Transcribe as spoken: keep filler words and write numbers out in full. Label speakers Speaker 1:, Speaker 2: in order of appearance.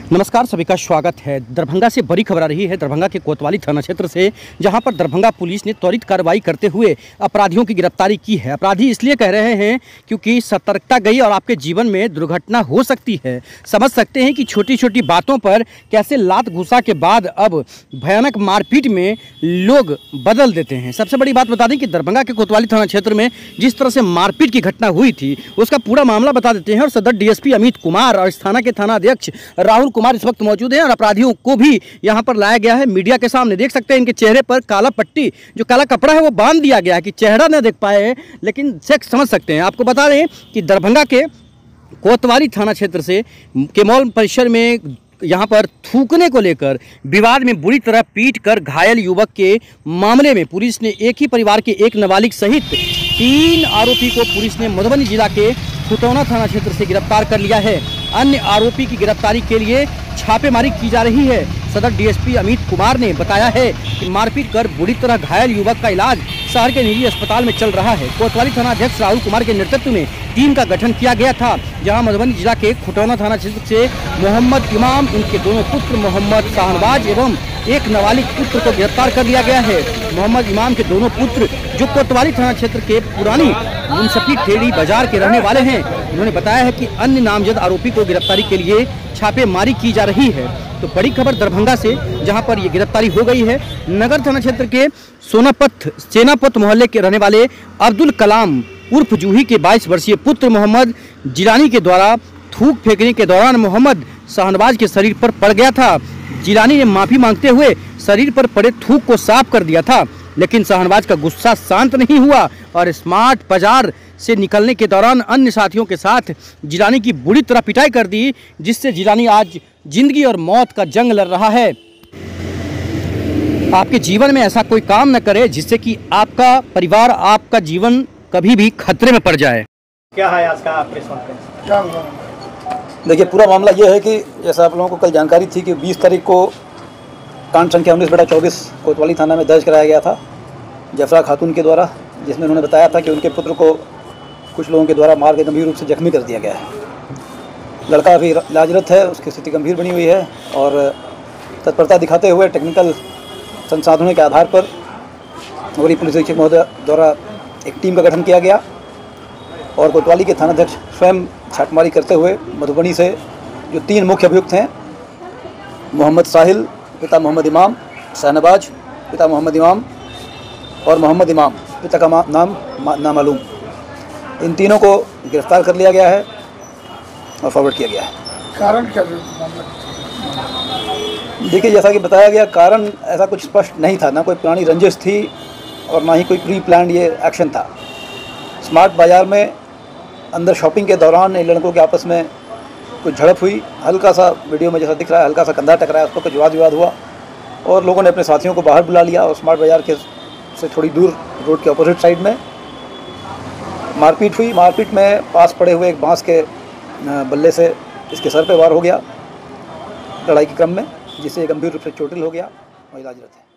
Speaker 1: नमस्कार, सभी का स्वागत है। दरभंगा से बड़ी खबर आ रही है, दरभंगा के कोतवाली थाना क्षेत्र से, जहां पर दरभंगा पुलिस ने त्वरित कार्रवाई करते हुए अपराधियों की गिरफ्तारी की है। अपराधी इसलिए कह रहे हैं क्योंकि सतर्कता गई और आपके जीवन में दुर्घटना हो सकती है। समझ सकते हैं कि छोटी छोटी बातों पर कैसे लात घुसा के बाद अब भयानक मारपीट में लोग बदल देते हैं। सबसे बड़ी बात बता दें कि दरभंगा के कोतवाली थाना क्षेत्र में जिस तरह से मारपीट की घटना हुई थी उसका पूरा मामला बता देते हैं। और सदर डीएसपी अमित कुमार और इस थाना के थाना अध्यक्ष राहुल कुमार इस वक्त मौजूद हैं और अपराधियों को भी यहां पर लाया गया है। मीडिया के सामने देख सकते हैं इनके चेहरे पर काला पट्टी, जो काला कपड़ा है वो बांध दिया गया है कि चेहरा न देख पाए, लेकिन सेक्स समझ सकते हैं। आपको बता दें कि दरभंगा के कोतवाली थाना क्षेत्र से के मॉल परिसर में यहां पर थूकने को लेकर विवाद में बुरी तरह पीट कर घायल युवक के मामले में पुलिस ने एक ही परिवार के एक नाबालिग सहित तीन आरोपी को पुलिस ने मधुबनी जिला के खुटौना थाना क्षेत्र से गिरफ्तार कर लिया है। अन्य आरोपी की गिरफ्तारी के लिए छापेमारी की जा रही है। सदर डीएसपी अमित कुमार ने बताया है कि मारपीट कर बुरी तरह घायल युवक का इलाज शहर के निजी अस्पताल में चल रहा है। कोतवाली थाना अध्यक्ष राहुल कुमार के नेतृत्व में टीम का गठन किया गया था, जहां मधुबनी जिला के खुटौना थाना क्षेत्र से मोहम्मद इमाम, उनके दोनों पुत्र मोहम्मद शाहनवाज एवं एक नाबालिग पुत्र को गिरफ्तार कर लिया गया है। मोहम्मद इमाम के दोनों पुत्र जो कोतवाली थाना क्षेत्र के पुरानी मुंसफी ठेड़ी बाजार के रहने वाले हैं, उन्होंने बताया है कि अन्य नामजद आरोपी को गिरफ्तारी के लिए छापेमारी की जा रही है। तो बड़ी खबर दरभंगा से, जहां पर ये गिरफ्तारी हो गई है। नगर थाना क्षेत्र के सोनापथ सेनापत मोहल्ले के रहने वाले अब्दुल कलाम उर्फ जूही के बाईस वर्षीय पुत्र मोहम्मद जिलानी के द्वारा थूक फेंकने के दौरान मोहम्मद शाहनवाज के शरीर पर पड़ गया था। जिलानी ने माफी मांगते हुए शरीर पर पड़े थूक को साफ कर दिया था, लेकिन शाहनवाज का गुस्सा शांत नहीं हुआ और स्मार्ट बाजार से निकलने के दौरान अन्य साथियों के साथ जिलानी की बुरी तरह पिटाई कर दी, जिससे जिलानी आज जिंदगी और मौत का जंग लड़ रहा है। आपके जीवन में ऐसा कोई काम न करे जिससे कि आपका परिवार, आपका जीवन कभी भी खतरे में पड़ जाए।
Speaker 2: क्या है आज का प्रेस कॉन्फ्रेंस?
Speaker 3: देखिए, पूरा मामला ये है कि जैसा आप लोगों को कल जानकारी थी कि बीस तारीख को कांड संख्या उन्नीस बटा चौबीस कोतवाली थाना में दर्ज कराया गया था जफरा खातून के द्वारा, जिसमें उन्होंने बताया था कि उनके पुत्र को कुछ लोगों के द्वारा मार के गंभीर रूप से जख्मी कर दिया गया है। लड़का अभी इलाजरत है, उसकी स्थिति गंभीर बनी हुई है और तत्परता दिखाते हुए टेक्निकल संसाधनों के आधार पर नगरीय पुलिस अधीक्षक महोदय द्वारा एक टीम का गठन किया गया और कोतवाली के थानाध्यक्ष स्वयं छापेमारी करते हुए मधुबनी से जो तीन मुख्य अभियुक्त हैं, मोहम्मद साहिल पिता मोहम्मद इमाम, शाहनवाज पिता मोहम्मद इमाम और मोहम्मद इमाम पिता का नाम नामालूम, इन तीनों को गिरफ्तार कर लिया गया है और फॉरवर्ड किया गया है।
Speaker 4: कारण क्या?
Speaker 3: देखिए, जैसा कि बताया गया, कारण ऐसा कुछ स्पष्ट नहीं था, ना कोई पुरानी रंजिश थी और ना ही कोई प्री प्लान्ड ये एक्शन था। स्मार्ट बाज़ार में अंदर शॉपिंग के दौरान इन लड़कों के आपस में कुछ झड़प हुई, हल्का सा वीडियो में जैसा दिख रहा है हल्का सा कंधा टकराया, उस पर कुछ वाद विवाद हुआ और लोगों ने अपने साथियों को बाहर बुला लिया और स्मार्ट बाज़ार के से थोड़ी दूर रोड के अपोजिट साइड में मारपीट हुई। मारपीट में पास पड़े हुए एक बांस के बल्ले से इसके सर पे वार हो गया लड़ाई के क्रम में, जिससे गंभीर रूप से चोटिल हो गया और इलाजरत है।